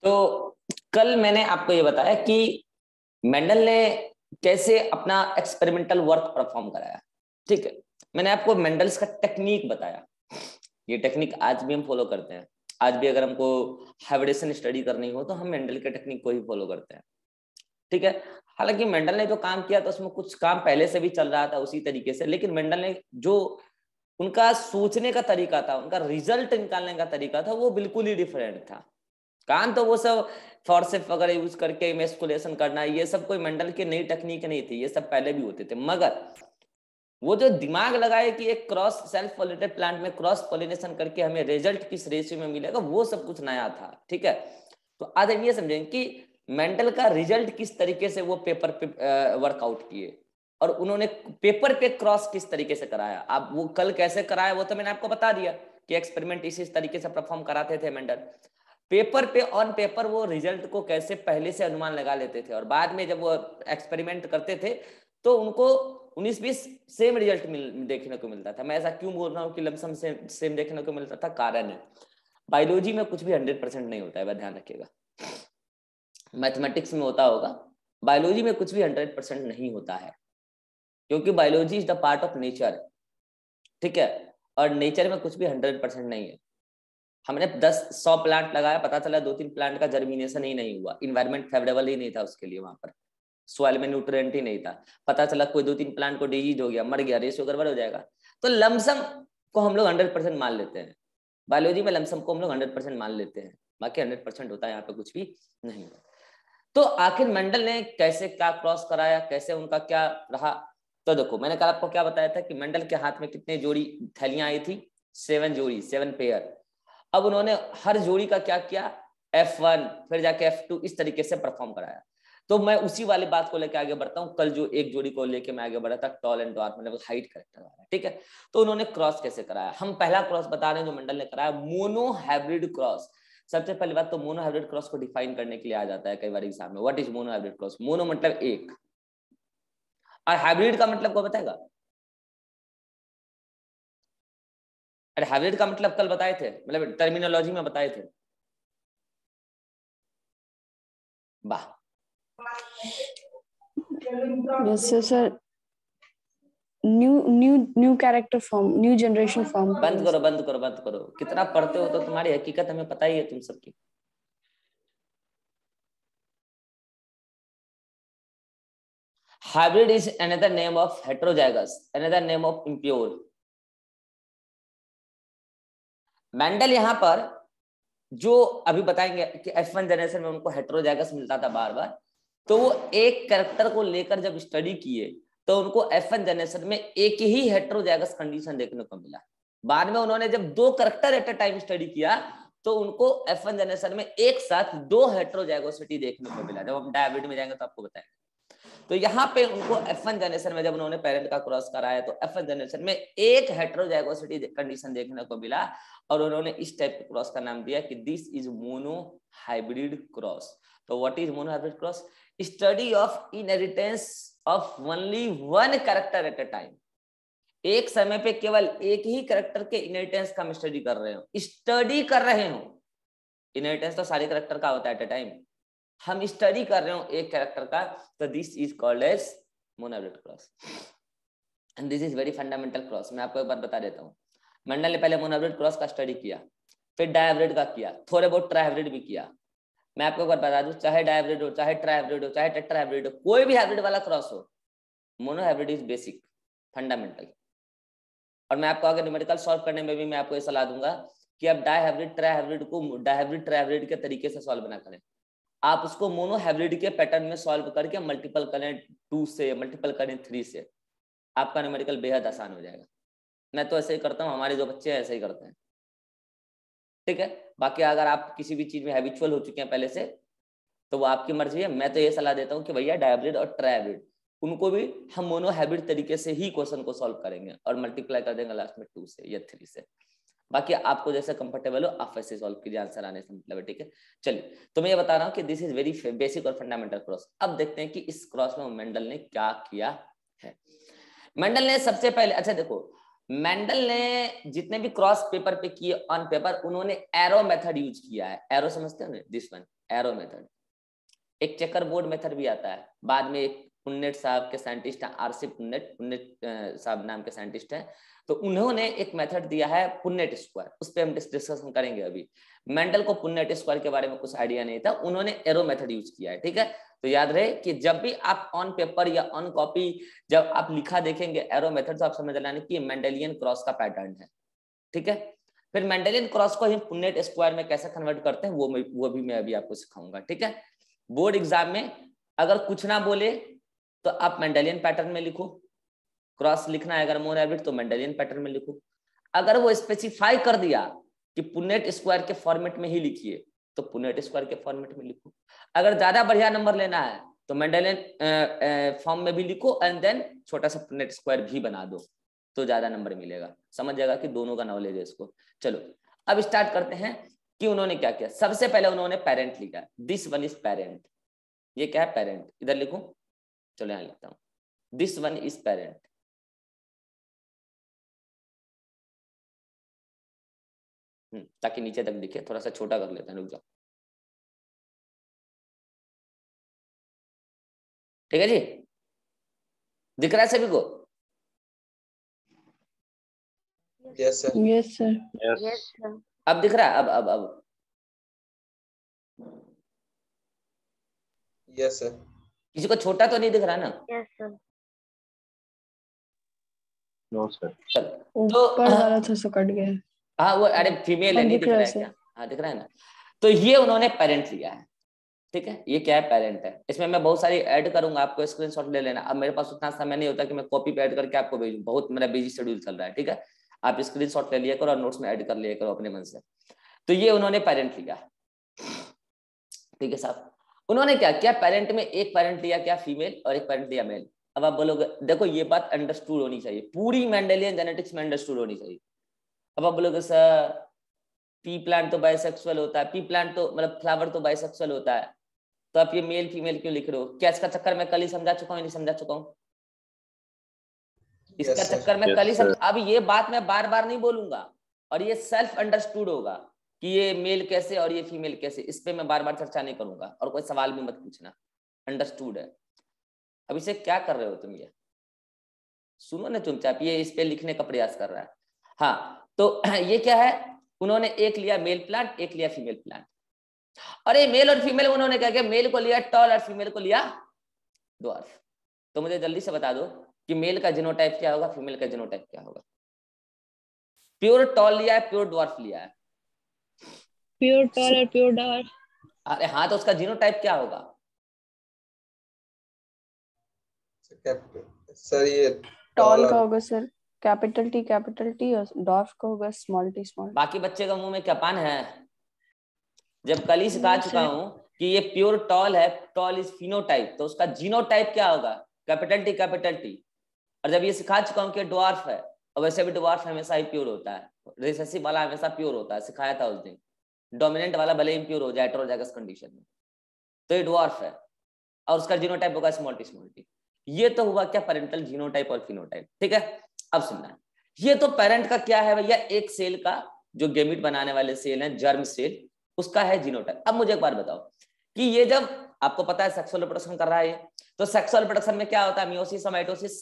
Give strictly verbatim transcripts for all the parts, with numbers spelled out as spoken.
तो कल मैंने आपको ये बताया कि मेंडल ने कैसे अपना एक्सपेरिमेंटल वर्क परफॉर्म कराया। ठीक है, मैंने आपको मेंडल्स का टेक्निक बताया। ये टेक्निक आज भी हम फॉलो करते हैं। आज भी अगर हमको हाइब्रिडेशन स्टडी करनी हो तो हम मेंडल के टेक्निक को ही फॉलो करते हैं। ठीक है, हालांकि मेंडल ने जो काम किया तो उसमें कुछ काम पहले से भी चल रहा था उसी तरीके से, लेकिन मेंडल ने जो उनका सोचने का तरीका था, उनका रिजल्ट निकालने का तरीका था, वो बिल्कुल ही डिफरेंट था। काम तो वो सब फॉर्सेप वगैरह यूज करके इमेस्कुलेशन करना, ये सब कोई मेंडल की नई टेक्निक नहीं थी, ये सब पहले भी होते थे। मगर वो जो दिमाग लगाए कि एक क्रॉस सेल्फ पॉलिनेटेड प्लांट में क्रॉस पॉलिनेशन करके हमें रिजल्ट किस रेशियो में मिलेगा, वो सब कुछ नया था। ठीक है, तो आज हम ये समझेंगे कि मेंडल का रिजल्ट किस तरीके से वो पेपर पे वर्कआउट किए और उन्होंने पेपर पे क्रॉस किस तरीके से कराया। अब वो कल कैसे कराया वो तो मैंने आपको बता दिया कि एक्सपेरिमेंट इसी तरीके से परफॉर्म कराते थे मेंडल। पेपर पे ऑन पेपर वो रिजल्ट को कैसे पहले से अनुमान लगा लेते थे और बाद में जब वो एक्सपेरिमेंट करते थे तो उनको उन्नीस बीस सेम रिजल्ट मिल देखने को मिलता था। मैं ऐसा क्यों बोल रहा हूँ कि लमसम से सेम देखने को मिलता था? कारण है, बायोलॉजी में कुछ भी हंड्रेड परसेंट नहीं होता है, वह ध्यान रखिएगा। मैथमेटिक्स में होता होगा, बायोलॉजी में कुछ भी हंड्रेड परसेंट नहीं होता है, क्योंकि biology is the part of nature. ठीक है, और नेचर में कुछ भी हंड्रेड परसेंट नहीं है। हमने दस सौ प्लांट लगाया, पता चला दो तीन प्लांट का जर्मिनेशन ही नहीं हुआ, इन्वायरमेंट फेवरेबल ही नहीं था उसके लिए, वहां पर सॉइल में न्यूट्रिएंट ही नहीं था, पता चला कोई दो तीन प्लांट को डिजीज हो गया, मर गया, रेशियो गड़बड़ हो जाएगा। तो लमसम को हम लोग हंड्रेड परसेंट मान लेते हैं, बायोलॉजी में लमसम को हम लोग हंड्रेड परसेंट मान लेते हैं, बाकी हंड्रेड परसेंट होता है, यहाँ पे कुछ भी नहीं होता। तो आखिर मेंडल ने कैसे क्या क्रॉस कराया, कैसे उनका क्या रहा? तो देखो, मैंने कल आपको क्या बताया था कि मेंडल के हाथ में कितने जोड़ी थैलियां आई थी? सेवन जोड़ी, सेवन पेयर। अब उन्होंने हर जोड़ी का क्या किया? एफ वन, फिर जाके एफ टू, इस तरीके से परफॉर्म कराया। तो मैं उसी वाली बात को लेकर आगे बढ़ता हूँ। कल जो एक जोड़ी को लेकर मैं आगे बढ़ा था, टॉल एंड ड्वार्फ, मतलब हाइट करेक्टर वाला। ठीक है, तो उन्होंने क्रॉस कैसे कराया? हम पहला क्रॉस बता रहे हैं जो मेंडल ने कराया, मोनो हाइब्रिड क्रॉस। सबसे पहली बात तो मोनो हाइब्रिड क्रॉस को डिफाइन करने के लिए आ जाता है कई बार एग्जाम में। What is mono hybrid cross? Mono मतलब एक, और हाइब्रिड का मतलब को बताएगा? अरे हाइब्रिड का मतलब कल बताए थे, मतलब टर्मिनोलॉजी में बताए थे। वाह, Yes, sir, sir. New new new character form, new generation form. बंद करो बंद करो बंद करो, कितना पढ़ते हो तो तुम्हारी हकीकत हमें पता ही है तुम सबकी। Hybrid is another name of heterozygous, another name of impure. Mendel यहां पर जो अभी बताएंगे कि एफ वन जनरेशन में उनको हेटेरोजाइगस मिलता था बार बार, तो वो एक कैरेक्टर को लेकर जब स्टडी किए तो उनको एफ वन जनरेशन में एक ही हेटेरोजाइगस कंडीशन देखने को मिला। बाद में उन्होंने जब दो character at a time study किया तो उनको एफ वन जनरेशन में एक साथ दो हेटेरोजाइगोसिटी देखने को मिला। जब हम डायबिट में जाएंगे तो आपको बताएंगे। तो यहाँ पे उनको एफ वन जनरेशन में जब उन्होंने पेरेंट का क्रॉस कराया तो एफ वन जनरेशन में एक हेटेरोजाइगोसिटी कंडीशन देखने को मिला और उन्होंने इस टाइप के क्रॉस का नाम दिया कि this is mono hybrid cross. तो what is mono hybrid cross? Study of inheritance of only one character at a time. एक समय पे केवल एक ही कैरेक्टर के इनहेरिटेंस का हम स्टडी कर रहे हो, स्टडी कर रहे हो। इनहेरिटेंस तो सारे कैरेक्टर का होता है एट अ टाइम, हम स्टडी कर रहे हो एक कैरेक्टर का, तो this is called as mono hybrid cross and this is very fundamental cross. मैं आपको एक बात बता देता हूँ, मेंडल ने पहले मोनो हाइब्रिड क्रॉस का स्टडी किया, फिर डायहाइब्रिड का किया, थोड़े बहुत ट्राइहाइब्रिड भी किया। मैं आपको एक बार बता दूं, चाहे डायहाइब्रिड हो, चाहे ट्राइहाइब्रिड हो, चाहे टेट्राहाइब्रिड हो, कोई भी हाइब्रिड वाला क्रॉस हो, mono hybrid is basic, fundamental. और मैं आपको आगे न्यूमेरिकल सॉल्व करने में भी मैं आपको ये सलाह दूंगा कि आप डायहाइब्रिड ट्राइहाइब्रिड को डायहाइब्रिड ट्राइहाइब्रिड के तरीके से सॉल्व ना करें, आप उसको मोनो हाइब्रिड के पैटर्न में सॉल्व करके मल्टीपल करें टू से, मल्टीपल करें थ्री से, आपका न्यूमेरिकल बेहद आसान हो जाएगा। मैं तो ऐसे ही करता हूँ, हमारे जो बच्चे हैं ऐसे ही करते हैं। ठीक है, बाकी अगर आप किसी भी चीज में हैबिचुअल हो चुके हैं पहले से तो वो आपकी मर्जी है। मैं तो ये सलाह देता हूँ कि भैया डायहाइब्रिड और ट्राइहाइब्रिड उनको भी हम मोनो हाइब्रिड तरीके से ही क्वेश्चन को सॉल्व करेंगे और मल्टीप्लाई कर देंगे लास्ट में टू से या थ्री से। बाकी आपको जैसे कंफर्टेबल हो आप वैसे सॉल्व कीजिए, आंसर आने से मतलब है। ठीक है, चलिए, तो मैं ये बता रहा हूँ कि दिस इज वेरी बेसिक और फंडामेंटल क्रॉस। अब देखते हैं कि इस क्रॉस में मेंडल ने क्या किया है। मेंडल ने सबसे पहले, अच्छा देखो, मेंडल ने जितने भी क्रॉस पेपर पे किए ऑन पेपर, उन्होंने एरो मेथड यूज किया है। एरो समझते हो ना, दिस वन एरो मेथड। एक चेकर बोर्ड मेथड भी आता है, बाद में एक पुन्नेट साहब के साइंटिस्ट हैं, आरसी पुन्नेट, पुन्नेट साहब नाम के साइंटिस्ट हैं, तो उन्होंने एक मेथड दिया है पुन्नेट स्क्वायर, उस पर हम डिस्कशन करेंगे अभी। मेंडल को पुन्नेट स्क्वायर के बारे में कुछ आइडिया नहीं था, उन्होंने एरो मेथड यूज किया है, ठीक है। तो याद रहे कि जब भी आप ऑन पेपर या ऑन कॉपी जब आप लिखा देखेंगे एरो मेथड, तो आप समझ लेना कि मेंडेलियन क्रॉस का पैटर्न है, ठीक है। फिर मेंडेलियन क्रॉस को हम पुन्नेट स्क्वायर में कैसे कन्वर्ट करते हैं वो वो भी मैं अभी आपको सिखाऊंगा, ठीक है। बोर्ड एग्जाम में अगर कुछ ना बोले तो आप मेंडेलियन पैटर्न में लिखो, क्रॉस लिखना है अगर मोर हैबिट तो मेंडेलियन पैटर्न में लिखो। अगर वो स्पेसिफाई कर दिया कि पुन्नेट स्क्वायर के फॉर्मेट में ही लिखिए तो पुन्नेट स्क्वायर के फॉर्मेट में लिखो। अगर ज्यादा बढ़िया नंबर लेना है तो मेंडेलियन फॉर्म में भी लिखो एंड देन छोटा सा पुन्नेट स्क्वायर भी बना दो तो ज्यादा नंबर मिलेगा। समझ जाएगा कि दोनों का नॉलेज है इसको। चलो अब स्टार्ट करते हैं कि उन्होंने क्या किया। सबसे पहले उन्होंने पेरेंट लिखा, दिस वन इज पेरेंट। ये क्या है? पेरेंट। इधर लिखूं, चलो यहां लिखता हूं, दिस वन इज पेरेंट। ताकि नीचे तक दिखे, थोड़ा सा छोटा कर लेते हैं, रुक जाओ, ठीक है जी। दिख रहा है सभी को? Yes sir. Yes sir. Yes sir. अब दिख रहा है? अब अब अब यस सर। किसी को छोटा तो नहीं दिख रहा ना? Yes sir. No sir. चल तो ऊपर वाला थोड़ा सा कट गया है। हाँ वो, अरे फीमेल है, नहीं दिख रहा है क्या? हाँ दिख रहा है ना। तो ये उन्होंने पेरेंट लिया है, ठीक है। ये क्या है? पेरेंट है। इसमें मैं बहुत सारी ऐड करूंगा, आपको स्क्रीनशॉट ले लेना। अब मेरे पास उतना समय नहीं होता कि मैं कॉपी पे ऐड करके आपको भेजूं, बहुत मेरा बिजी शेड्यूल चल रहा है, ठीक है। आप स्क्रीनशॉट ले लिया करो और नोट्स में ऐड कर लिया करो अपने मन से। तो ये उन्होंने पेरेंट लिया, ठीक है साहब। उन्होंने क्या किया? पेरेंट में एक पेरेंट लिया क्या? फीमेल, और एक पेरेंट लिया मेल। अब आप बोलोगे, देखो ये बात अंडरस्टूड होनी चाहिए, पूरी मेंडेलियन जेनेटिक्स में अंडरस्टूड होनी चाहिए। अब आप बोलोगे सर पी प्लांट तो बाइसेक्सुअल होता है, पी प्लांट तो मतलब फ्लावर तो बाइसेक्सुअल होता है, तो आप ये मेल फीमेल क्यों लिख रहे हो? क्या इसका चक्कर मैं कल ही समझा चुका हूँ, नहीं समझा चुका हूँ? इसका yes, चक्कर में yes, कल ही समझ। अब ये बात मैं बार बार नहीं बोलूंगा और ये सेल्फ अंडरस्टूड होगा कि ये मेल कैसे और ये फीमेल कैसे, इस पे मैं बार बार चर्चा नहीं करूंगा और कोई सवाल भी मत पूछना, अंडरस्टूड है। अब इसे क्या कर रहे हो तुम? ये सुनो ना चुपचाप, ये इस पे लिखने का प्रयास कर रहा है। हाँ तो ये क्या है? उन्होंने एक लिया मेल प्लांट, एक लिया फीमेल प्लांट। अरे मेल और फीमेल उन्होंने क्या किया? मेल को लिया टॉल और फीमेल को लिया ड्वार्फ। तो मुझे जल्दी से बता दो कि मेल का जीनोटाइप क्या होगा, फीमेल का जीनोटाइप क्या होगा? प्योर टॉल लिया है, प्योर ड्वार्फ लिया है? प्योर टॉल और प्योर ड्वार्फ। अरे हाँ, तो उसका जीनोटाइप क्या होगा? सर ये टॉल का होगा sir capital T capital T, और ड्वार्फ का होगा स्मॉल टी स्मॉल। बाकी बच्चे का मुंह में क्या पान है? जब कल ही सिखा चुका हूं कि ये प्योर टॉल है, टॉल इज फिनोटाइप, तो उसका जीनोटाइप क्या होगा? Capital T capital T. और जब ये सिखा चुका हूं कि ड्वार्फ है, और वैसे भी ड्वार्फ हमेशा ही प्योर होता है, रिसेसिव वाला हमेशा प्योर होता है, सिखाया था उस दिन। डोमिनेंट वाला भले इम्प्योर हो जाए हेटेरोजाइगस कंडीशन में, तो ये ड्वार्फ है और उसका जीनोटाइप होगा स्मॉल टी स्मॉल टी। ये तो हुआ क्या? पेरेंटल जीनोटाइप और फिनोटाइप, ठीक है। अब सुनना, ये तो पेरेंट का क्या है भैया? एक सेल का जो गेमिट बनाने वाले सेल है, जर्म सेल, उसका है जीनोटाइप। अब मुझे एक बार बताओ कि ये जब आपको पता है सेक्सुअल रिप्रोडक्शन कर रहा है, तो सेक्सुअल रिप्रोडक्शन में क्या होता है? मियोसिस और माइटोसिस।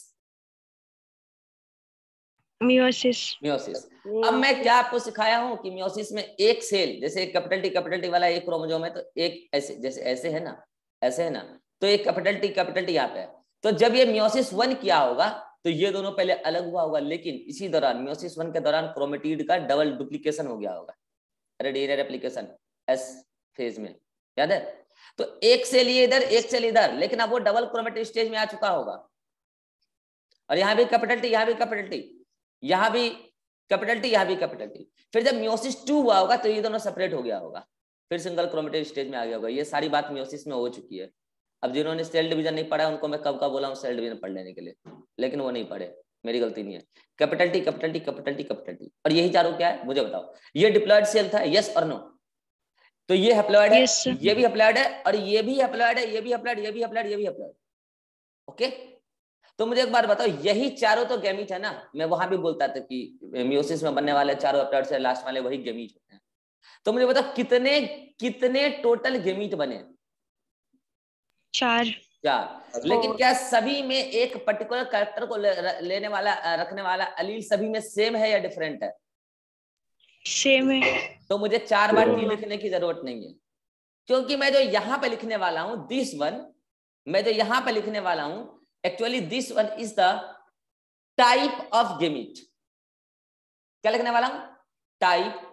मियोसिस। मियोसिस। अब मैं क्या आपको सिखाया हूं कि मियोसिस में एक सेल, जैसे कैपिटल टी कैपिटल टी वाला एक क्रोमोसोम है, तो एक ऐसे, जैसे ऐसे है ना, ऐसे है ना, तो एक कैपिटल टी कैपिटल टी यहाँ पे है। तो जब ये मियोसिस वन किया होगा तो ये दोनों पहले अलग हुआ होगा, लेकिन इसी दौरान मियोसिस वन के दौरान क्रोमेटिड का डबल डुप्लीकेशन हो गया होगा, अरे डीएनए रेप्लिकेशन एस फेज में, याद है? तो एक सेल ये इधर, एक सेल इधर, लेकिन अब वो डबल क्रोमेटिड स्टेज में आ चुका होगा। और यहाँ भी कैपिटल टी, यहाँ भी कैपिटल टी, यहाँ भी कैपिटल टी, यहाँ भी कैपिटल टी। फिर जब मियोसिस टू हुआ होगा तो ये दोनों सेपरेट हो गया होगा, फिर सिंगल क्रोमेटिड स्टेज में आ गया होगा। ये सारी बात मियोसिस में हो चुकी है। अब जिन्होंने सेल डिवीजन नहीं पढ़ा उनको मैं कब का बोला हूँ सेल डिवीजन पढ़ लेने के लिए, लेकिन वो नहीं पढ़े, मेरी गलती नहीं है। Capital T capital T capital T capital T, और यही चारों क्या है मुझे बताओ? ये डिप्लॉयड सेल था, यस और नो? तो ये हैप्लॉयड है, yes, ये भी हैप्लॉयड है, और ये भी हैप्लॉयड है, ये भी हैप्लॉयड, ये भी हैप्लॉयड, ये भी हैप्लॉयड। ओके, तो मुझे एक बार बताओ, यही चारों तो गैमीट है ना, मैं वहां भी बोलता था कि मियोसिस में बनने वाले चारों हप्लॉइड से लास्ट वाले वही गैमीट होते हैं। तो मुझे बताओ कितने कितने टोटल गैमीट बने? चार। चार। लेकिन क्या सभी में एक पर्टिकुलर कैरेक्टर को ले, लेने वाला रखने वाला अलील सभी में सेम है या डिफरेंट है? सेम है। तो मुझे चार बार टी लिखने की जरूरत नहीं है, क्योंकि मैं जो यहां पे लिखने वाला हूं दिस वन, मैं जो यहां पे लिखने वाला हूं actually this one is the type of gamete. क्या लिखने वाला हूं? टाइप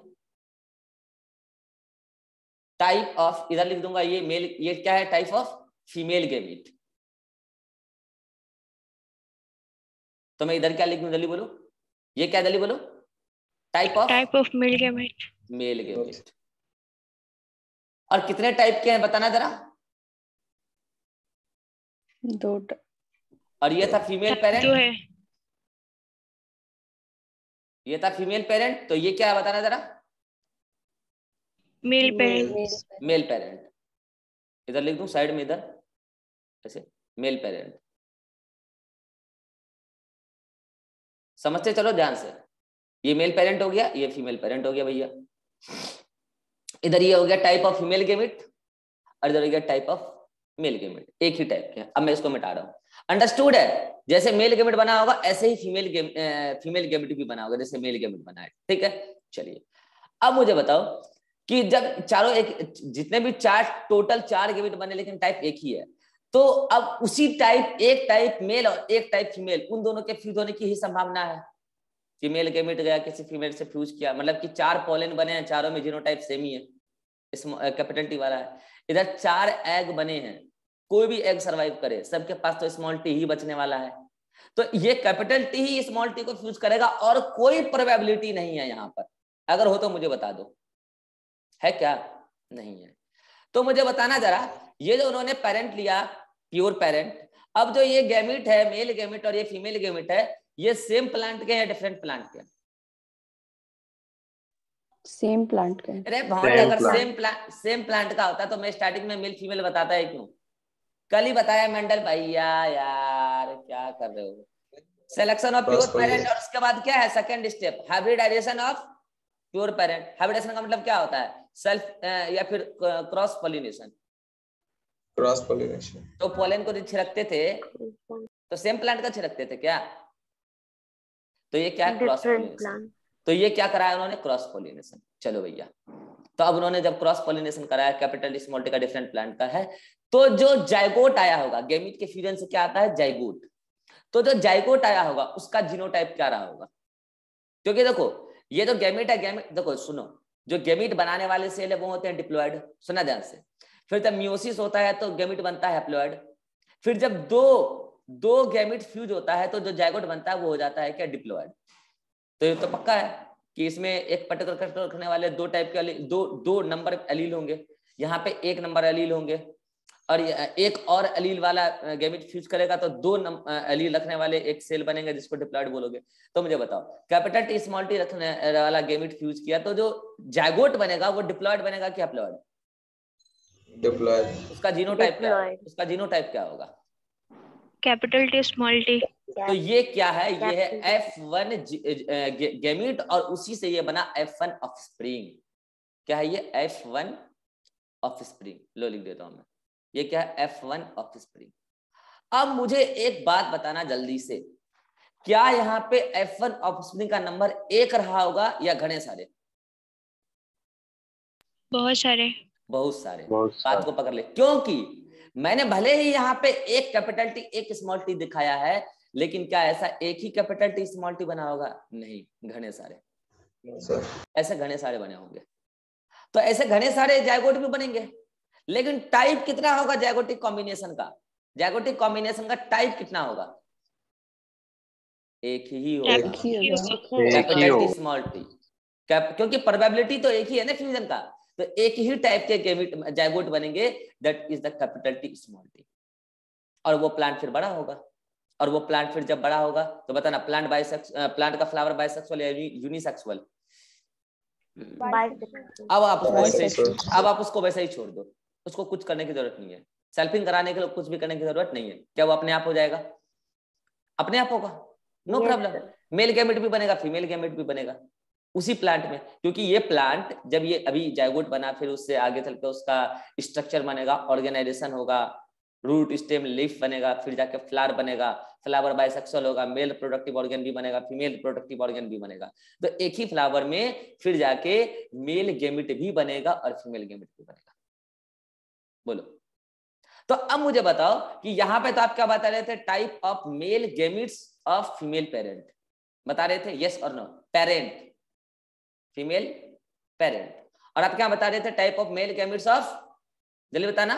टाइप ऑफ, इधर लिख दूंगा ये मेल, ये क्या है? Type of female gamete. तो मैं इधर क्या लिख दूं? जल्दी बोलो, ये क्या? जल्दी बोलो, type of type of male gamete. Male gamete. और कितने टाइप के हैं बताना जरा? दो। और ये था फीमेल दो पेरेंट, है। ये था फीमेल पेरेंट, तो ये क्या है बताना जरा? Male parent. Male parent. इधर लिख दूं साइड में, इधर ऐसे, मेल पेरेंट। समझते चलो ध्यान से, ये मेल पेरेंट हो गया, ये फीमेल पेरेंट हो गया भैया। इधर ये हो गया टाइप ऑफ फीमेल गैमेट, और इधर हो गया टाइप ऑफ मेल गैमेट, एक ही टाइप के। अब मैं इसको मिटा रहा हूं, अंडरस्टूड है? जैसे मेल गैमेट बना होगा ऐसे ही फीमेल गेम फीमेल गैमेट भी बना होगा जैसे मेल गैमेट बना है, ठीक है? चलिए अब मुझे बताओ कि जब चारों एक, जितने भी चार टोटल चार गैमेट बने लेकिन टाइप एक ही है, तो अब उसी टाइप, एक टाइप मेल और एक टाइप फीमेल, उन दोनों के फ्यूज होने की ही संभावना है। फीमेल गैमेट गया किसी फीमेल से फ्यूज किया, मतलब कि चार पॉलन बने हैं, चारों में जीनोटाइप सेम ही है, कैपिटल टी वाला है। इधर चार एग बने हैं, कोई भी एग सरवाइव करे सबके पास तो स्मॉल टी ही बचने वाला है, तो ये कैपिटल टी ही स्मॉल टी को फ्यूज करेगा, और कोई प्रोबेबिलिटी नहीं है यहाँ पर। अगर हो तो मुझे बता दो, है क्या? नहीं है। तो मुझे बताना जरा, ये जो उन्होंने पेरेंट लिया प्योर पेरेंट, अब जो ये गैमेट है मेल गैमेट और ये फीमेल गैमेट है, ये सेम प्लांट के या डिफरेंट प्लांट के? सेम प्लांट के। अरे भाई, अगर सेम प्लांट सेम प्लांट का होता तो मैं स्टार्टिंग में मेल फीमेल बताता है क्यों? कल ही बताया मेंडल भैया, यार क्या कर रहे हो? सिलेक्शन ऑफ प्योर पेरेंट, और उसके बाद क्या है second step? Hybridization of pure parent. Hybridization का मतलब क्या होता है? सेल्फ या फिर क्रॉस पॉलिनेशन। Cross pollination. तो पोलन को छिड़कते थे तो सेम प्लांट का छिड़कते थे क्या? तो ये क्या? Cross pollination. तो ये क्या कराया उन्होंने? Cross pollination. चलो भैया, तो अब उन्होंने जब क्रॉस पॉलिनेशन कराया, कैपिटल स्मॉल टी का डिफरेंट प्लांट का है, तो जो जाइगोट आया होगा, गैमीट के फ्यूजन से क्या आता है? जाइगोट। तो जो जाइगोट आया होगा उसका जीनोटाइप क्या रहा होगा? क्योंकि देखो ये जो गैमीट है, गैमीट देखो सुनो, जो गैमीट बनाने वाले सेल है वो होते हैं डिप्लॉयड, सुना ध्यान से। फिर जब मियोसिस होता है तो गैमीट बनता है हैप्लॉयड। फिर जब दो दो गैमीट फ्यूज होता है तो जो जाइगोट बनता है वो हो जाता है क्या? डिप्लॉयड। तो ये तो पक्का है कि इसमें एक पर्टिकुलर कैरेक्टर रखने वाले दो टाइप के दो दो नंबर एलील होंगे, यहाँ पे एक नंबर एलील होंगे, और एक और एलील वाला गैमीट फ्यूज करेगा तो दो एलील रखने वाले एक सेल बनेंगे जिसको डिप्लॉयड बोलोगे। तो मुझे बताओ, कैपिटल टी स्मॉल टी रखने वाला गैमीट फ्यूज किया तो जो जाइगोट बनेगा वो डिप्लॉयड बनेगा कि हैप्लॉयड? डिप्लॉयड। उसका जीनोटाइप क्या होगा? उसका जीनोटाइप क्या होगा? Capital T small T. तो ये क्या है? ये है एफ वन गैमीट, और उसी से ये बना एफ वन ऑफस्प्रिंग। क्या है ये? F one offspring. लो लिख देता हूं मैं, ये क्या है? F one offspring. अब मुझे एक बात बताना जल्दी से, क्या यहाँ पे एफ वन ऑफस्प्रिंग का नंबर एक रहा होगा या घने सारे? बहुत सारे। बहुत सारे। बात को पकड़ ले, क्योंकि मैंने भले ही यहाँ पे एक कैपिटल टी एक स्मॉल टी दिखाया है, लेकिन क्या ऐसा एक ही कैपिटल टी स्मॉल टी बना होगा? नहीं, घने सारे, ऐसे घने सारे बने होंगे। तो ऐसे घने सारे जाइगोट भी बनेंगे, लेकिन टाइप कितना होगा जाइगोटिक कॉम्बिनेशन का? जाइगोटिक कॉम्बिनेशन का टाइप कितना होगा? एक ही होगा, कैपिटल टी स्मॉल टी, क्योंकि प्रोबेबिलिटी तो एक ही है ना फ्यूजन का, तो एक ही टाइप के गैमीट जाइगोट बनेंगे, that is the capital T small T. और वो प्लांट फिर बड़ा होगा, और वो प्लांट फिर जब बड़ा होगा तो बताना प्लांट बाइसेक्स प्लांट का फ्लावर बाइसेक्सुअल या यूनिसेक्सुअल? अब आप उसको वैसे अब आप उसको वैसे ही छोड़ दो, उसको कुछ करने की जरूरत नहीं है, सेल्फिंग कराने के लिए कुछ भी करने की जरूरत नहीं है। क्या वो अपने आप हो जाएगा? अपने आप होगा, नो प्रॉब्लम। मेल गैमेट भी बनेगा, फीमेल गैमेट भी बनेगा उसी प्लांट में, क्योंकि ये प्लांट जब ये अभी जायगोट बना, फिर उससे आगे चलकर उसका स्ट्रक्चर बनेगा, ऑर्गेनाइजेशन होगा, रूट स्टेम लीफ बनेगा, फिर जाके फ्लावर बनेगा, फ्लावर बाइसेक्सुअल होगा, मेल प्रोडक्टिव ऑर्गन भी बनेगा, फीमेल प्रोडक्टिव ऑर्गन भी बनेगा। तो एक ही फ्लावर में फिर जाके मेल गैमेट भी बनेगा और फीमेल गैमेट भी बनेगा। बोलो, तो अब मुझे बताओ कि यहां पे तो आप क्या बता रहे थे, type of male gametes of female parent बता रहे थे, यस और नो, पेरेंट फीमेल पेरेंट, और आप क्या बता रहे थे, type of male gametes of, जल्दी बताना,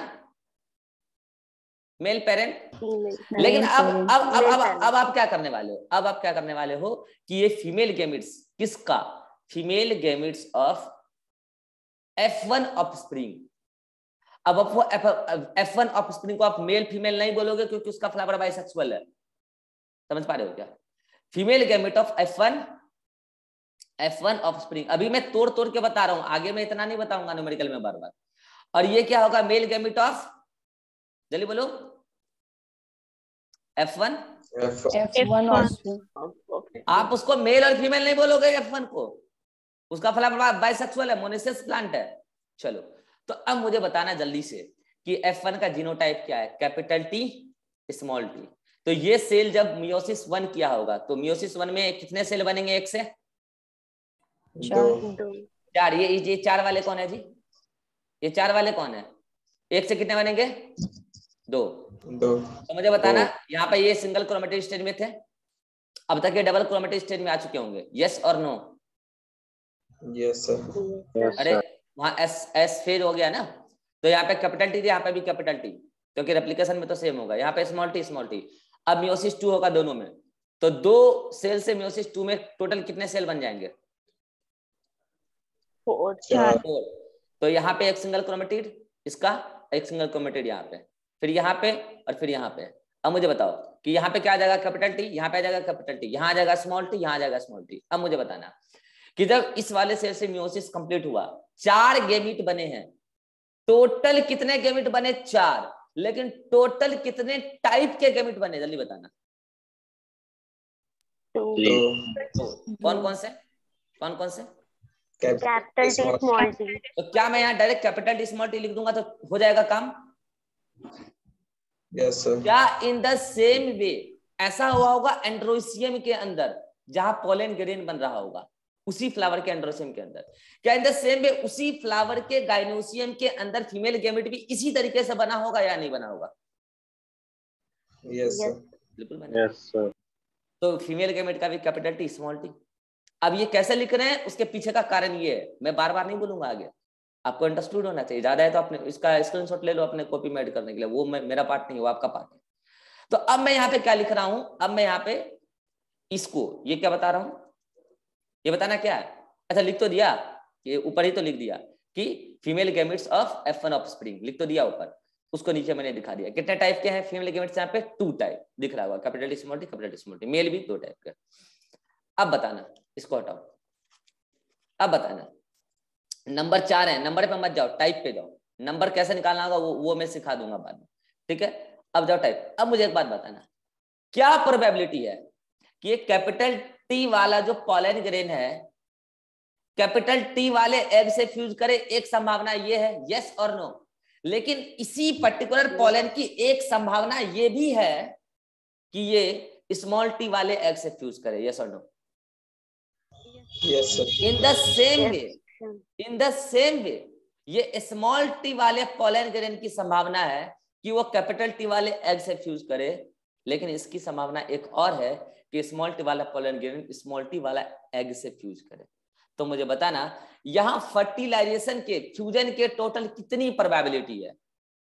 मेल पेरेंट। लेकिन अब अब अब अब अब आप क्या करने वाले हो, अब आप क्या करने वाले हो कि ये फीमेल गैमेट्स किसका, female gametes of F one offspring. अब आप वो एफ वन ऑफस्प्रिंग को आप मेल फीमेल नहीं बोलोगे क्योंकि उसका फ्लावर बाइसेक्सुअल है, समझ पा रहे हो क्या? Female gamete of F one, F one offspring. अभी मैं तोड़ तोड़ के बता रहा हूं, आगे मैं इतना नहीं बताऊंगा न्यूमेरिकल में बार बार। और ये क्या होगा, मेल गैमेट ऑफ, जल्दी बोलो, F one, F one offspring. आप उसको मेल और फीमेल नहीं बोलोगे एफ वन को, उसका फ्लावर बाइसेक्सुअल है, मोनेसियस प्लांट है। चलो, तो अब मुझे बताना जल्दी से कि एफ वन का जीनोटाइप क्या है, कैपिटल टी स्मॉल टी। तो ये सेल जब मियोसिस वन किया होगा तो मियोसिस वन में कितने सेल बनेंगे, एक से चार। ये ये चार वाले कौन है जी, ये चार वाले कौन है, एक से कितने बनेंगे, दो। दो। तो मुझे बताना, यहाँ पे ये सिंगल क्रोमेटिक स्टेज में थे, अब तक ये डबल क्रोमेटिक स्टेज में आ चुके होंगे, यस और नो? Yes sir. अरे वहां एस एस फेज हो गया ना, तो यहाँ पे कैपिटल टी, यहाँ पे भी कैपिटल टी, क्योंकि रेप्लिकेशन में तो सेम होगा, यहाँ पे स्मॉल टी स्मॉल टी। अब मियोसिस टू होगा दोनों में, तो दो सेल से मियोसिस टू में टोटल कितने सेल बन जाएंगे, चार। तो यहाँ पे एक सिंगल क्रोमेटिड, इसका एक सिंगल क्रोमेटिड यहाँ पे, फिर यहाँ पे और फिर यहाँ पे। अब मुझे बताओ कि यहाँ पे क्या आ जाएगा, कैपिटल टी, यहाँ पे आ जाएगा कैपिटल टी, यहाँ आ जाएगा स्मॉल टी, यहाँ आ जाएगा स्मॉल टी। अब मुझे बताना कि जब इस वाले सेल से मियोसिस कंप्लीट हुआ, चार गैमीट बने हैं, टोटल कितने गैमीट बने, चार, लेकिन टोटल कितने टाइप के गैमीट बने, जल्दी बताना। दो। कौन कौन से, कौन कौन से? Capital T small T. तो क्या मैं यहाँ direct capital T small T लिख दूंगा तो हो जाएगा काम? Yes sir. क्या इन द सेम वे ऐसा हुआ होगा एंड्रोसियम के अंदर, जहां पोलन ग्रेन बन रहा होगा, उसी फ्लावर के एंड्रोसियम के अंदर, क्या इन द सेम वे उसी फ्लावर के गाइनोसियम के अंदर फीमेल गैमेट भी इसी तरीके से बना होगा या नहीं बना होगा? Yes sir. बिल्कुल बना। Yes sir. तो फीमेल गैमेट का भी कैपिटल टी स्मॉल टी। अब ये कैसे लिख रहे हैं, उसके पीछे का कारण ये है, मैं बार बार नहीं बोलूंगा, आगे आपको अंडरस्टूड होना चाहिए। ज्यादा है तो अपने इसका स्क्रीनशॉट ले लो अपने कॉपी में ऐड करने के लिए, वो मैं, मेरा पार्ट नहीं है, वो आपका पार्ट है। तो अब मैं यहाँ पे क्या लिख रहा हूं, अब मैं यहाँ पे इसको ये क्या बता रहा हूं, ये बताना क्या है, अच्छा लिख तो दिया, ये ऊपर ही तो लिख दिया कि female gametes of F one offspring, लिख तो दिया ऊपर, उसको नीचे मैंने दिखा दिया। कितने टाइप के हैं फीमेल गैमेट्स, यहाँ पे टू टाइप दिख रहा होगा, capital T small T, capital T small T, male भी दो टाइप के। अब बताना, इसको हटाओ, अब बताना, नंबर चार है, नंबर पे मत जाओ, टाइप पे जाओ, नंबर कैसे निकालना होगा वो वो मैं सिखा दूंगा बाद में, ठीक है? अब जाओ टाइप। अब मुझे एक बात बताना, क्या प्रोबेबिलिटी है कि ये कैपिटल टी वाला जो पॉलन ग्रेन है कैपिटल टी वाले एग से फ्यूज करे, एक संभावना ये है, यस और नो। लेकिन इसी पर्टिकुलर पॉलन की एक संभावना ये भी है कि ये स्मॉल टी वाले एग से फ्यूज करे, यस और no? Yes sir. In the same way, in the same way ये स्मॉल टी वाले पॉलन ग्रेन की संभावना है कि वो कैपिटल टी वाले एग से फ्यूज करे, लेकिन इसकी संभावना एक और है कि स्मॉल टी वाला पॉलन ग्रेन स्मॉल टी वाला एग से फ्यूज करे। तो मुझे बताना यहां फर्टिलाइजेशन के, फ्यूजन के टोटल कितनी प्रोबेबिलिटी है?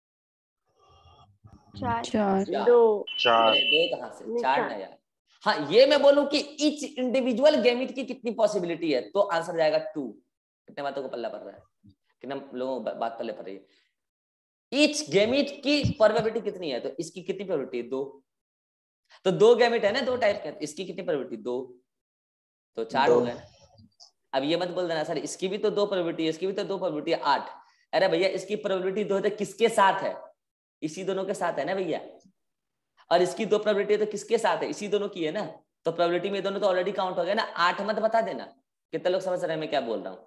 चार। दो। चार। दो कहां से, चार ना यार। हाँ, ये मैं बोलूं कि ईच इंडिविजुअल गैमेट की कितनी पॉसिबिलिटी है, तो आंसर जाएगा टू। कितने बातों को पल्ला पड़ रहा है, कितने लोगों को बात पल्ले पड़ रही है? ईच गैमेट की प्रोबेबिलिटी कितनी है, तो इसकी कितनी प्रोबेबिलिटी? दो। तो दो गैमेट है ना, दो टाइप के, इसकी कितनी प्रोबेबिलिटी? दो। तो चार हो गए। अब ये मत बोल देना सर इसकी भी तो दो प्रोबेबिलिटी है, इसकी भी तो दो प्रोबेबिलिटी है, आठ। अरे भैया इसकी प्रोबेबिलिटी दो है, किसके साथ है? इसी दोनों के साथ है ना भैया। और इसकी दो प्रोबेबिलिटी तो किसके साथ है, इसी दोनों की है ना, तो प्रोबेबिलिटी में दोनों तो ऑलरेडी काउंट हो गया ना। आठ मत बता देना, कितने लोग समझ रहे हैं मैं क्या बोल रहा हूं।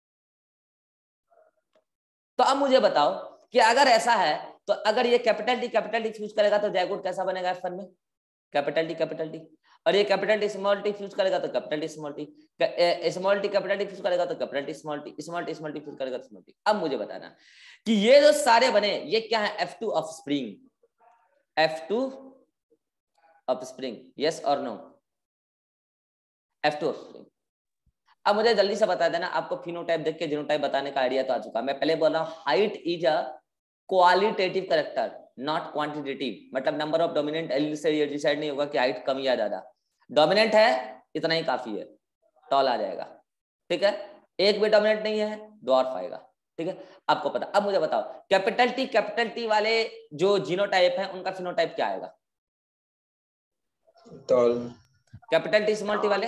तो अब मुझे बताओ कि अगर ऐसा है तो अगर ये capital T capital T fuse करेगा तो जायगोट कैसा बनेगा एफ वन में, कैपिटल टी कैपिटल टी, और ये capital T small T fuse करेगा तो capital T small T, small T capital T fuse करेगा तो capital T small T, small T small T fuse करेगा तो स्मॉल टी। अब मुझे बताना कि ये जो सारे बने ये क्या है, F two offspring, F two offspring, yes और no, F two offspring. अब मुझे जल्दी से बता देना, आपको फिनोटाइप देख के जीनोटाइप बताने का आइडिया तो आ चुका। मैं पहले बोल रहा हूँ height is a qualitative character not quantitative, मतलब नंबर ऑफ डोमिनेंट एलील से ये डिसाइड नहीं होगा कि हाइट कम या ज्यादा, डोमिनेंट है इतना ही काफी है, टॉल आ जाएगा, ठीक है। एक भी डोमिनेंट नहीं है, ड्वार्फ आएगा, ठीक है, आपको पता। अब मुझे बताओ कैपिटल टी कैपिटल टी वाले जो जीनोटाइप है उनका फिनोटाइप क्या आएगा, tall, capital T small T वाले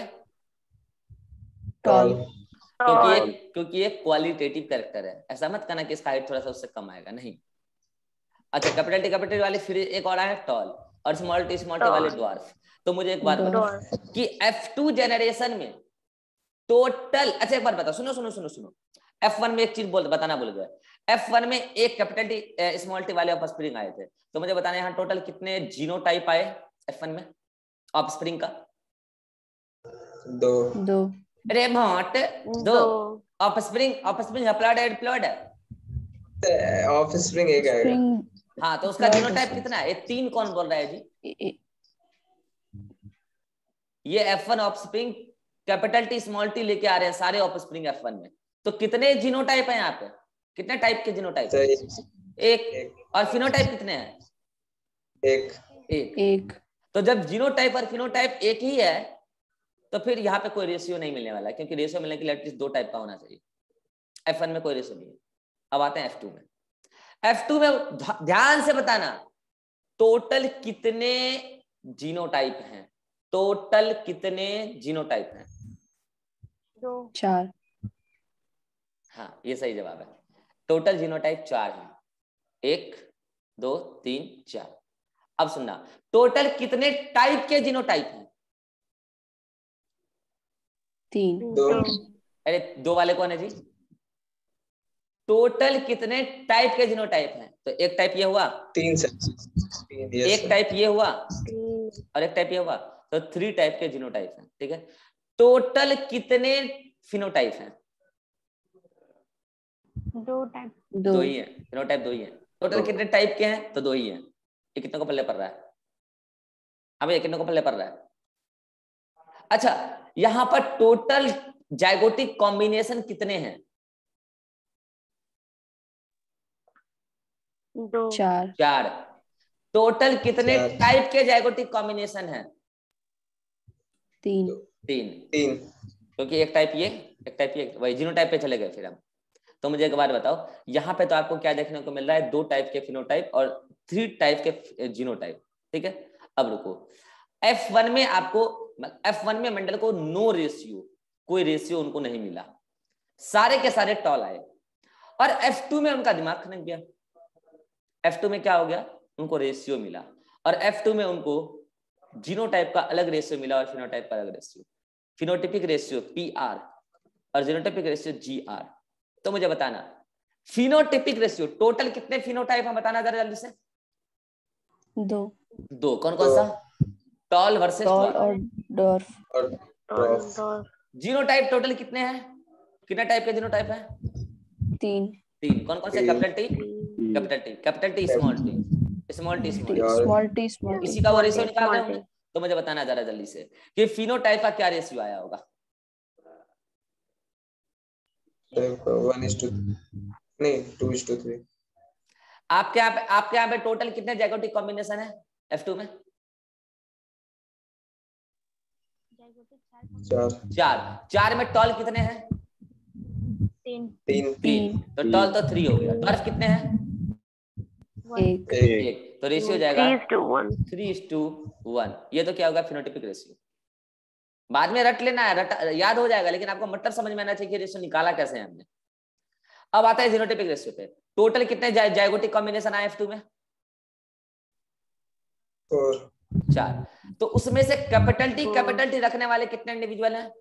टॉल, क्योंकि ये क्योंकि ये क्वालिटेटिव कैरेक्टर है, ऐसा मत करना कि इसका हाइट थोड़ा सा उससे कम आएगा, नहीं। अच्छा कैपिटल टी कैपिटल वाले फिर एक और आया टॉल, और स्मॉल टी स्मॉल टी वाले ड्वार्फ। तो मुझे एक बात बताओ कि एफ टू जेनरेशन में टोटल, अच्छा एक बार बताओ, सुनो सुनो सुनो सुनो, एफ वन में एक चीज बोल बताना भूल गए, एफ वन में एक कैपिटल टी स्मॉल टी वाले ऑफस्प्रिंग आए थे, तो मुझे बताना यहाँ टोटल कितने जीनोटाइप आए एफ वन में ऑफस्प्रिंग का, दो, दो, अरे भाट दो, ऑफस्प्रिंग ऑफस्प्रिंग हप्लॉइड है डिप्लॉइड है, ऑफस्प्रिंग एक आएगा। स्प्रिंग हाँ तो उसका जीनोटाइप कितना है, ये तीन कौन बोल रहा है जी, ये F one offspring capital T small T लेके आ रहे हैं सारे ऑफस्प्रिंग एफ वन में, तो कितने जीनोटाइप हैं यहाँ पे, कितने टाइप के जीनोटाइप, एक, एक, और फिनोटाइप कितने हैं, एक, एक, एक। तो जब जीनोटाइप और फिनोटाइप एक ही है तो फिर यहाँ पे कोई रेशियो नहीं मिलने वाला, क्योंकि रेशियो मिलने के लिए एटलीस्ट दो टाइप का होना चाहिए, एफ वन में कोई रेशियो नहीं है। अब आते हैं एफ टू में, एफ टू में ध्यान से बताना टोटल कितने जीनोटाइप हैं, टोटल कितने जीनोटाइप हैं, दो, चार। हाँ ये सही जवाब है, टोटल जीनोटाइप चार है, एक दो तीन चार। अब सुनना टोटल कितने टाइप के जीनोटाइप हैं, तीन। दो, अरे दो वाले कौन है जी, टोटल कितने टाइप के जीनोटाइप हैं, तो एक टाइप ये हुआ, तीन सर, तीन, yes, एक टाइप ये हुआ और एक टाइप ये हुआ, तो थ्री टाइप के जीनोटाइप हैं, ठीक है। टोटल कितने फिनोटाइप हैं, दो टाइप, दो, दो ही है, फिनोटाइप दो ही है, टोटल कितने टाइप के हैं तो दो ही है, ये कितने को पल्ले पड़ रहा है, अब ये कितने को पल्ले पड़ रहा है। अच्छा यहां पर टोटल जाइगोटिक कॉम्बिनेशन कितने हैं, दो, चार। चार। टोटल कितने चार। टाइप के जाइगोटिक कॉम्बिनेशन हैं, तीन। तीन, तीन, क्योंकि एक टाइप ये एक टाइप ये, वही जीनोटाइप पे चले गए फिर हम। तो मुझे एक बात बताओ, यहाँ पे तो आपको क्या देखने को मिल रहा है, दो टाइप के फिनोटाइप और थ्री टाइप के जीनोटाइप, ठीक है। अब रुको, एफ वन में आपको एफ वन में मेंडल को नो रेशियो, कोई रेशियो उनको नहीं मिला, सारे के सारे टॉल आए, और एफ टू में उनका दिमाग खनक गया, एफ टू में क्या हो गया, उनको रेशियो मिला, और एफ टू में उनको जीनोटाइप का अलग रेशियो मिला और फिनोटाइप का अलग ratio, phenotypic ratio P R और जीनोटाइपिक रेशियो जी आर। तो मुझे बताना फिनोटिपिक रेशियो टोटल कितने फिनोटाइप हैं, बताना जरा जल्दी से। दो, दो, कौन कौन सा, टॉल वर्सेस टॉल और डॉर्फ। और ड्वार्फ। जीनोटाइप टोटल कितने हैं, कितने टाइप के जीनोटाइप हैं, तीन। तीन, कौन कौन से, capital T capital T capital T small T small T small T, small T small T. इसी का वो रेशियो निकाल रहे होंगे। तो मुझे बताना जरा जल्दी से कि फिनोटाइप का क्या रेशियो आया होगा, वन इज टू नहीं टू इज टू थ्री। आपके यहाँ पे आपके यहाँ पे टोटल कितने जाइगोटिक कॉम्बिनेशन है एफ टू में, चार, चार, चार में टॉल कितने हैं, तीन, तीन, तीन, तो टॉल तो थ्री हो गया, डॉर्फ कितने हैं, एक। एक, तो रेशियो हो जाएगा three is two one, three is two one. ये तो क्या होगा, फिनोटिपिक रेशियो। बाद में रट लेना है, रट याद हो जाएगा, लेकिन आपको मतलब समझ में आना चाहिए कि रेशियो निकाला कैसे है हमने। अब आता है जीनोटिपिक रेशियो पे, टोटल कितने जाइगोटिक कॉम्बिनेशन आए एफ टू में, फोर चार। तो उसमें से कैपिटल टी कैपिटल टी रखने वाले कितने इंडिविजुअल हैं?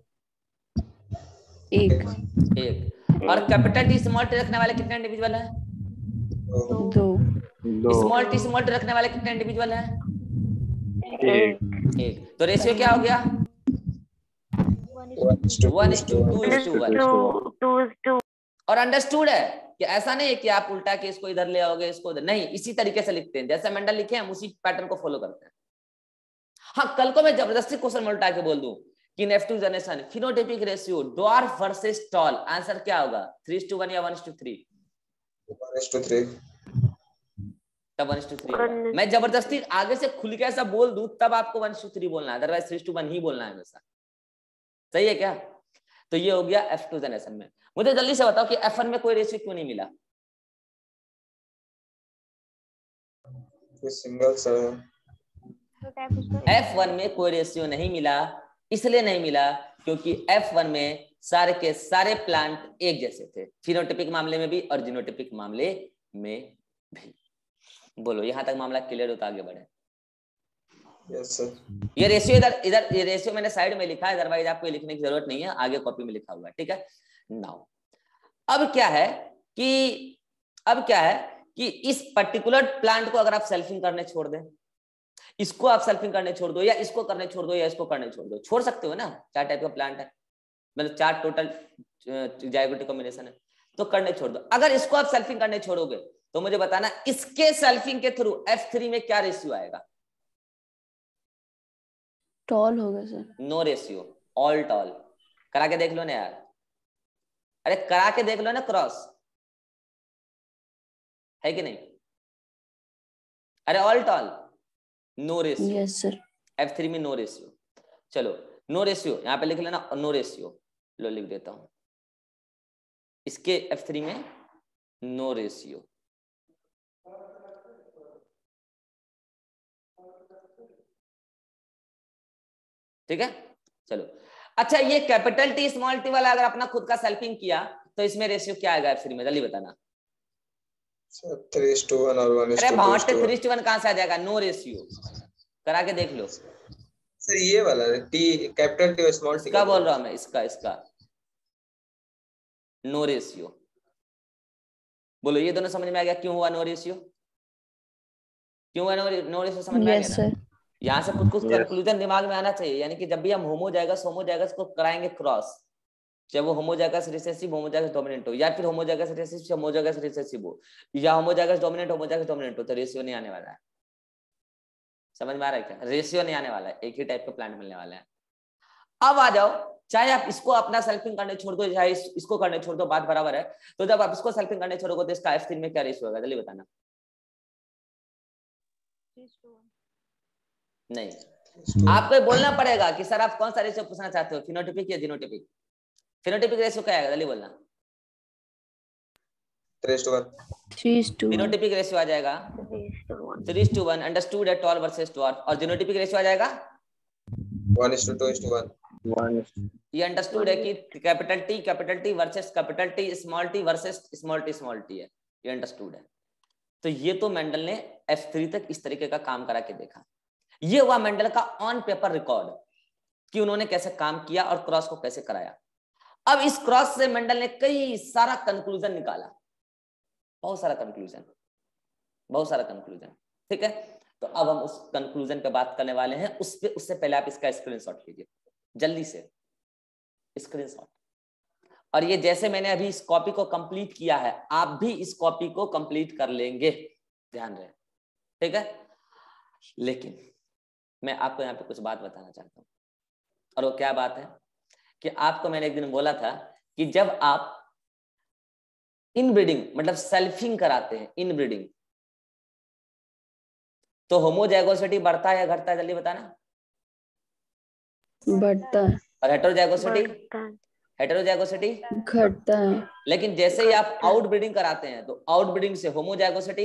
एक एक। और कैपिटल टी स्मॉल टी रखने वाले कितने इंडिविजुअल हैं? दो स्मॉल टी स्मॉल टी रखने वाले कितने इंडिविजुअल हैं? एक एक। तो रेशियो क्या हो गया? One is two two is two one. Two is two. और अंडरस्टूड है कि ऐसा नहीं है कि आप उल्टा के इसको इधर ले आओगे इसको उधर, नहीं, इसी तरीके से लिखते हैं जैसे मेंडल लिखे हैं, उसी पैटर्न को फॉलो करते हैं। हाँ, कल को मैं जबरदस्ती क्वेश्चन उल्टा के बोल दूं कि नेफ two generation phenotypic ratio dwarf versus tall, answer क्या होगा? थ्री टू वन या one two three? One is two three. तब वन टू थ्री। मैं जबरदस्ती आगे से खुल के ऐसा बोल दूं तब आपको वन टू थ्री बोलना है, अदरवाइज थ्री टू वन ही बोलना है हमेशा। सही है क्या? तो ये हो गया एफ टू जनरेशन में। मुझे जल्दी से बताओ कि एफ वन में कोई रेशियो क्यों नहीं मिला? सिंगल सर एफ वन में कोई रेशियो नहीं मिला, इसलिए नहीं मिला क्योंकि एफ वन में सारे के सारे प्लांट एक जैसे थे, फिनोटाइपिक मामले में भी और जीनोटाइपिक मामले में भी। बोलो, यहां तक मामला क्लियर होता आगे बढ़े? Yes sir. ये रेशियो इधर इधर ये रेशियो मैंने साइड में लिखा है, अदरवाइज आपको ये लिखने की जरूरत नहीं है, आगे कॉपी में लिखा हुआ है, ठीक है। नाउ अब क्या है कि अब क्या है कि इस पर्टिकुलर प्लांट को अगर आप सेल्फिंग करने छोड़ दें, इसको आप सेल्फिंग करने छोड़ दो, या इसको करने छोड़ दो, या इसको करने छोड़ दो, छोड़ सकते हो ना, चार टाइप का प्लांट है, मतलब चार टोटल जाइगोटिक कॉम्बिनेशन है, तो करने छोड़ दो। अगर इसको आप सेल्फिंग करने छोड़ोगे तो मुझे बताना इसके सेल्फिंग के थ्रू एफ थ्री में क्या रेशियो आएगा? टॉल होगा sir. No ratio, all tall. करा के देख लो ना यार, अरे करा के देख लो ना, क्रॉस है कि नहीं? अरे all tall, no ratio. Yes sir. F three में नो रेशियो। चलो नो रेशियो यहां पे लिख लेना, नो रेशियो लो लिख देता हूं, इसके एफ थ्री में नो रेशियो। ठीक है, चलो। अच्छा, ये कैपिटल टी स्मॉल टी वाला अगर अपना खुद का सेल्फिंग किया तो इसमें रेशियो क्या आएगा एफ थ्री में? जल्दी बताना। थ्री टू वन और वन अरे भावटे थ्री टू वन कहां से आ जाएगा? नो रेशियो, करा के देख लो। सर ये वाला टी कैपिटल टी और स्मॉल टी इसका बोल रहा हूं मैं, इसका इसका नो रेशियो। बोलो ये दोनों समझ में आ गया क्यों हुआ नो रेशियो? क्यों हुआ नो रेशियो? समझ में आ गया ना? यहाँ से कुछ कुछ कंक्लूजन दिमाग में आना चाहिए, यानी कि जब भी हम होमोजाइगस होमोजाइगस को कराएंगे क्रॉस, चाहे वो होमोजाइगस रिसेसिव होमोजाइगस डोमिनेंट हो, या फिर होमोजाइगस रिसेसिव होमोजाइगस रिसेसिव हो, या होमोजाइगस डोमिनेंट होमोजाइगस डोमिनेंट हो, तो रेशियो नहीं आने वाला है। समझ में आ रहा है क्या? रेशियो नहीं आने वाला है, एक ही टाइप का प्लांट मिलने वाला है। अब आ जाओ, चाहे आप इसको अपना सेल्फिंग करने छोड़ दो, चाहे इस, इसको करने छोड़ दो, बात बराबर है। तो जब आप इसको सेल्फिंग करने छोड़ोगे तो इसका एफ थ्री में क्या रेशियो होगा? जल्दी बताना। नहीं, आपको बोलना पड़ेगा कि सर आप कौन सा रेशियो पूछना चाहते हो, फिनोटाइपिक या जीनोटाइपिक? फिनोटाइपिक रेशियो क्या आएगा? जल्दी बोलना। फिनोटाइपिक रेशियो आ जाएगा थ्री टू वन, अंडरस्टूड है, टॉल वर्सेस ड्वार्फ। और जीनोटाइपिक रेशियो आ जाएगा one is two two is two one. ये अंडरस्टूड है कि capital T capital T versus capital T, small T versus small T small T है, ये understood है। तो ये तो मेंडल ने एफ थ्री तक इस तरीके का काम करा के देखा। ये हुआ मेंडल का ऑन पेपर रिकॉर्ड कि उन्होंने कैसे काम किया और क्रॉस को कैसे कराया। अब इस क्रॉस से मेंडल ने कई सारा कंक्लूजन निकाला, बहुत सारा कंक्लूजन, बहुत सारा कंक्लूजन। ठीक है, तो अब हम उस कंक्लूजन पे बात करने वाले हैं। उस पे उससे पहले आप इसका स्क्रीनशॉट लीजिए जल्दी से, स्क्रीनशॉट। और ये जैसे मैंने अभी इस कॉपी को कंप्लीट किया है, आप भी इस कॉपी को कंप्लीट कर लेंगे, ध्यान रहे। ठीक है, लेकिन मैं आपको यहाँ पे कुछ बात बताना चाहता हूँ, और वो क्या बात है कि आपको मैंने एक दिन बोला था कि जब आप इनब्रीडिंग मतलब सेल्फिंग कराते हैं, इनब्रीडिंग, तो होमोजाइगोसिटी बढ़ता है या घटता है? जल्दी बताना। बढ़ता है। और हेटेरोजाइगोसिटी? हेटेरोजाइगोसिटी घटता है। लेकिन जैसे ही आप आउटब्रीडिंग कराते हैं तो आउटब्रीडिंग से होमोजाइगोसिटी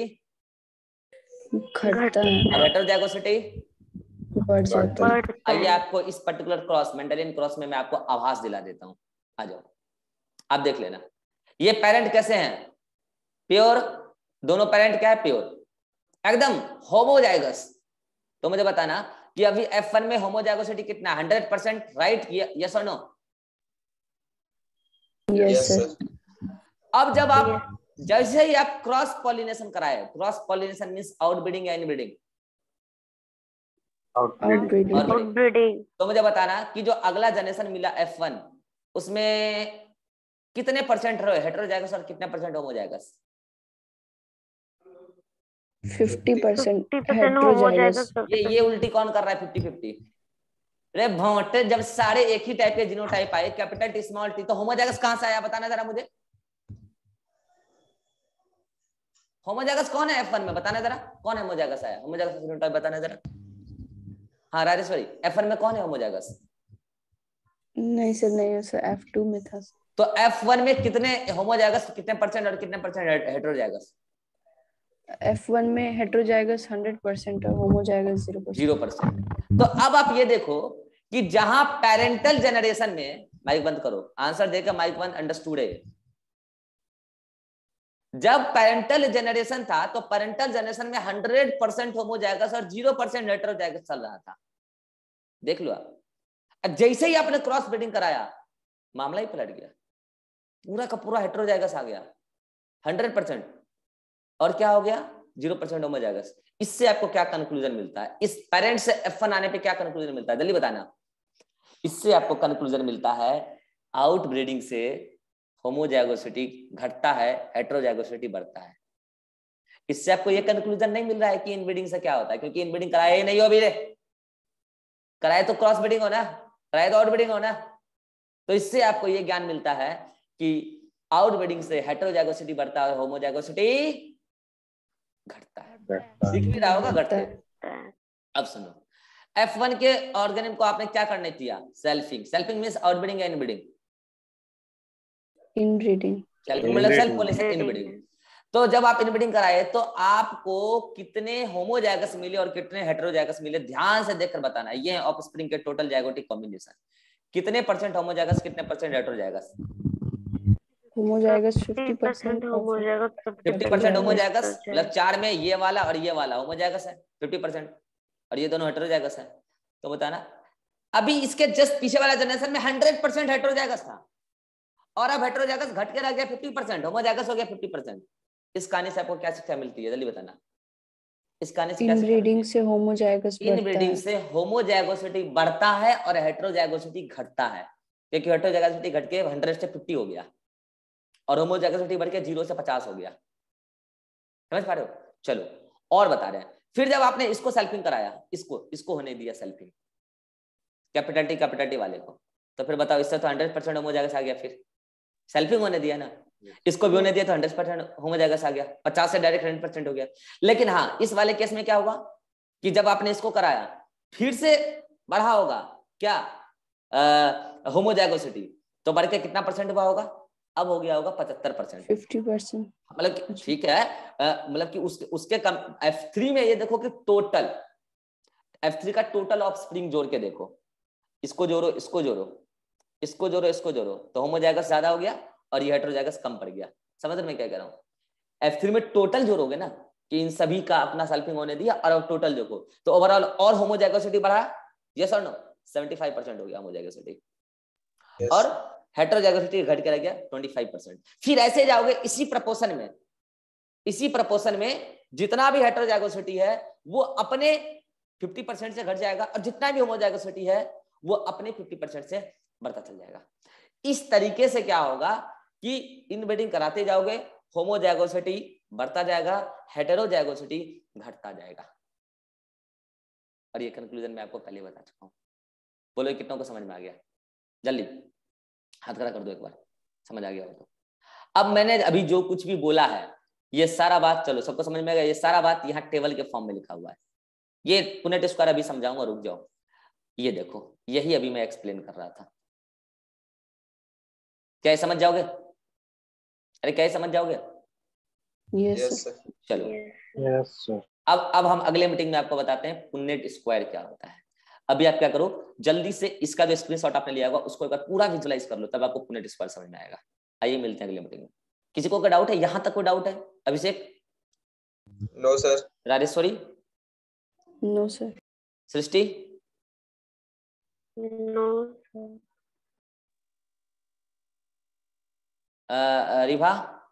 घटता है। और हेटेरोजाइगोसिटी बढ़ जाता है। आइए आपको इस पर्टिकुलर क्रॉस, मेंडेलियन क्रॉस में मैं आपको आभास दिला देता हूं। आ जाओ, आप देख लेना। ये पेरेंट कैसे हैं? प्योर, दोनों पेरेंट क्या है? प्योर, एकदम होमोजाइगस। तो मुझे बताना कि अभी एफ वन में होमोजाइगोसिटी कितना, हंड्रेड परसेंट, राइट? यस और नो? Yes sir. अब जब आप जैसे ही आप क्रॉस पॉलिनेशन कराए, क्रॉस पॉलिनेशन मींस आउटब्रीडिंग या इनब्रीडिंग? आउटब्रीडिंग। आउटब्रीडिंग। तो मुझे बताना कि जो अगला जनरेशन मिला एफ वन, उसमें कितने परसेंट हेटेरोजाइगस और कितने percent homozygous? Fifty percent fifty percent homozygous. ये ये उल्टी कौन कर रहा है? Fifty fifty? अरे भोंटे, जब सारे एक ही टाइप के जीनोटाइप आए, कैपिटल टी स्मॉल टी, तो होमोजाइगस कहां से आया? बताना जरा मुझे। होमोजाइगस कौन है एफ वन में? बताना जरा, कौन है होमोजाइगस आया? होमोजाइगस जीनोटाइप बताना जरा। हाँ राजेश्वरी, एफ वन में कौन है होमोजाइगस? नहीं सर, नहीं सर, एफ टू में था। तो एफ वन में कितने होमोजाइगस, कितने परसेंट और कितने परसेंट हेटेरोजाइगस? एफ वन में हेटेरोजाइगस हंड्रेड परसेंट और homozygous zero percent. Zero percent. तो अब आप ये देखो कि जहां पेरेंटल जनरेशन में, माइक बंद करो, आंसर देकर माइक बंद, अंडरस्टूड है? जब पेरेंटल जनरेशन था तो पेरेंटल जनरेशन में हंड्रेड परसेंट होमोजाइगस और जीरो परसेंट हेटेरोजाइगस चल रहा था। देख लो आप, जैसे ही आपने क्रॉस ब्रीडिंग कराया, मामला ही पलट गया, पूरा का पूरा हेटेरोजाइगस आ गया हंड्रेड परसेंट, और क्या हो गया? Zero percent homozygous. इससे आपको क्या कंक्लूजन मिलता है? इस पेरेंट से एफ वन आने पे क्या कंक्लूजन मिलता है? जल्दी बताना। इससे आपको कंक्लूजन मिलता है आउट ब्रीडिंग से होमोजाइगोसिटी घटता है, हेटेरोजाइगोसिटी बढ़ता है। इससे आपको यह कंक्लूजन नहीं मिल रहा है कि इनब्रीडिंग से क्या होता है, क्योंकि इनब्रीडिंग कराया ही नहीं हो अभी रे। कराए तो क्रॉस ब्रीडिंग हो ना, कराए तो आउट ब्रीडिंग हो ना। तो इससे आपको यह ज्ञान मिलता है कि आउट ब्रीडिंग से हेटेरोजाइगोसिटी बढ़ता है, होमोजाइगोसिटी घटता है। दिख भी रहा होगा घटते। अब सुनो, एफ वन के ऑर्गेनिज्म को आपने क्या करने दिया? सेल्फिंग। सेल्फिंग मींस आउटब्रीडिंग या इनब्रीडिंग? इनब्रीडिंग। सेल्फिंग मतलब सेल्फ पॉलिनेशन, इनब्रीडिंग। तो जब आप इनब्रीडिंग कराए तो आपको कितने होमोजाइगस मिले और कितने हेटेरोजाइगस मिले? ध्यान से देखकर बताना। ये है ऑफस्प्रिंग के टोटल जाइगोटिक कॉम्बिनेशन। कितने परसेंट होमोजाइगस, कितने percent heterozygous? Homozygous fifty percent, homozygous fifty percent homozygous, मतलब चार में ये वाला और ये वाला होमोजाइगस है फिफ्टी परसेंट, और ये दोनों हेटेरोजाइगस है। तो बताना, अभी इसके जस्ट पीछे वाला जनरेशन में हंड्रेड परसेंट हेटेरोजाइगस था, और अब हेटेरोजाइगस घट के रह गया फिफ्टी परसेंट, होमोजाइगस हो गया फिफ्टी परसेंट। इस कहानी से आपको क्या शिक्षा मिलती है? जल्दी बताना। इस कहानी से क्या शिक्षा? इनब्रीडिंग से होमोजाइगस बढ़ता है। इनब्रीडिंग से होमोजाइगोसिटी बढ़ता है और हेटेरोजाइगोसिटी घटता है, क्योंकि हेटेरोजाइगोसिटी घट के हंड्रेड से फिफ्टी हो गया और होमोजाइगोसिटी बढ़ के जीरो से पचास हो गया। समझ पा रहे हो? चलो और बता रहे हैं। फिर जब आपने इसको सेल्फिंग कराया, इसको इसको होने दिया selfing, capital T capital T वाले को, तो फिर बताओ, इससे तो हंड्रेड परसेंट होमोजाइगस आ गया। फिर सेल्फिंग होने दिया ना, इसको भी होने दिया तो हंड्रेड परसेंट होमोजाइगस आ गया, पचास से डायरेक्ट हंड्रेड परसेंट हो गया। लेकिन हाँ, इस वाले केस में क्या हुआ कि जब आपने इसको कराया, फिर से बढ़ा होगा क्या होमोजाइगोसिटी, तो बढ़ के कितना परसेंट हुआ होगा? अब हो गया होगा पचहत्तर परसेंट, फिफ्टी परसेंट। मतलब ठीक है, मतलब कि उसके उसके कम। एफ थ्री में ये देखो कि टोटल एफ थ्री का टोटल ऑफ स्प्रिंग जोड़ के देखो, इसको जोड़ो इसको जोड़ो इसको जोड़ो इसको जोड़ो, तो होमोजाइगस ज्यादा हो गया और ये हेटेरोजाइगस कम पड़ गया। समझ रहे मैं क्या कह रहा हूँ? एफ थ्री में टोटल जोड़ोगे ना कि इन सभी का अपना सेल्फिंग होने दिया, और अब टोटल देखो तो ओवरऑल और होमोजाइगोसिटी बढ़ा, यस और नो? सेवेंटी फाइव परसेंट हो गया होमोजाइगोसिटी, और हेटेरोजाइगोसिटी घट के रह गया ट्वेंटी फाइव परसेंट। फिर ऐसे जाओगे इसी प्रपोर्शन में, इसी प्रपोर्शन में जितना भी हेटेरोजाइगोसिटी है वो अपने फिफ्टी परसेंट से घट जाएगा, और जितना भी होमोजाइगोसिटी है वो अपने फिफ्टी परसेंट से बढ़ता चल जाएगा। इस तरीके से क्या होगा कि इनब्रीडिंग कराते जाओगे, होमोजाइगोसिटी बढ़ता जाएगा, हेटेरोजाइगोसिटी घटता जाएगा। और ये कंक्लूजन मैं आपको पहले बता चुका हूं। बोलो कितनों को समझ में आ गया? जल्दी हाथ खड़ा कर दो एक बार, समझ आ गया हो तो। अब मैंने अभी जो कुछ भी बोला है ये सारा बात, चलो सबको समझ में आ गया? ये सारा बात यहाँ टेबल के फॉर्म में लिखा हुआ है। ये पुनेट स्क्वायर अभी समझाऊंगा, रुक जाओ। ये देखो, यही अभी मैं एक्सप्लेन कर रहा था। क्या ये समझ जाओगे? अरे क्या ये समझ जाओगे? Yes sir. चलो यस सर। अब अब हम अगले मीटिंग में आपको बताते हैं पुनेट स्क्वायर क्या होता है। अभी आप क्या करो, जल्दी से इसका जो स्क्रीनशॉट आपने लिया होगा उसको एक बार पूरा विजुलाइज कर लो, तब आपको पुनेट स्क्वायर समझ में आएगा। आइए मिलते हैं अगले मीटिंग में। किसी को कोई डाउट है? यहां तक कोई डाउट है? Abhishek? No sir. Rajeshwari? No sir. Srishti? No sir. Ribha?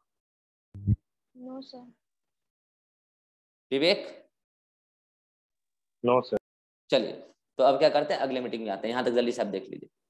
No sir. Vivek? No sir. चलिए, तो अब क्या करते हैं, अगले मीटिंग में आते हैं। यहाँ तक जल्दी से आप देख लीजिए।